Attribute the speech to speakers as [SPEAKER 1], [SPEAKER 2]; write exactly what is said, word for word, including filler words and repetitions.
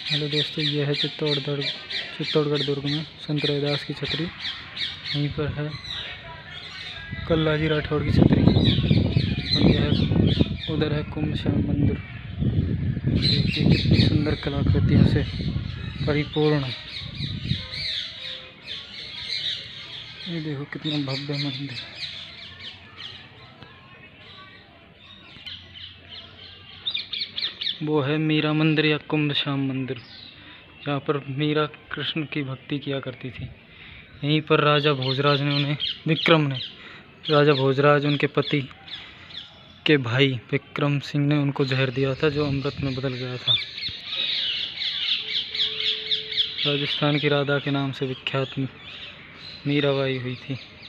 [SPEAKER 1] Hello दोस्तों, ये है चित्तौड़गढ़ चित्तौड़गढ़ दुर्ग में संत रविदास की छतरी। यहीं पर है कल्लाजी राठौड़ की छतरी और यह उधर है कुंभ श्याम मंदिर। देखिए कितनी सुंदर कलाकृतियों से परिपूर्ण है। ये देखो कितना भव्य मंदिर। वो है मीरा मंदिर या कुंभ श्याम मंदिर, जहाँ पर मीरा कृष्ण की भक्ति किया करती थी। यहीं पर राजा भोजराज ने उन्हें विक्रम ने राजा भोजराज उनके पति के भाई विक्रम सिंह ने उनको जहर दिया था, जो अमृत में बदल गया था। राजस्थान की राधा के नाम से विख्यात मीराबाई हुई थी।